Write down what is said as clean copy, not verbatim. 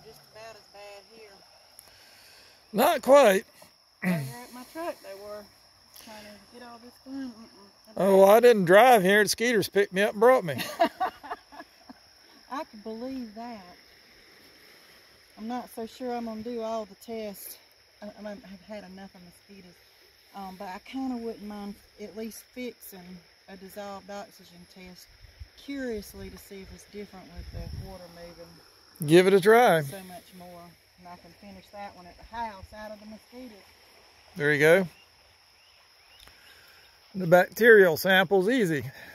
just about as bad here. Not quite. They were at my truck. They were trying to get all this done. Oh, well, I didn't drive here. The skeeters picked me up and brought me. I could believe that. I'm not so sure I'm going to do all the tests. I've had enough of mosquitoes. But I kind of wouldn't mind at least fixing a dissolved oxygen test curiously to see if it's different with the water moving. Give it a try. So much more. And I can finish that one at the house out of the mosquitoes. There you go. The bacterial sample's easy.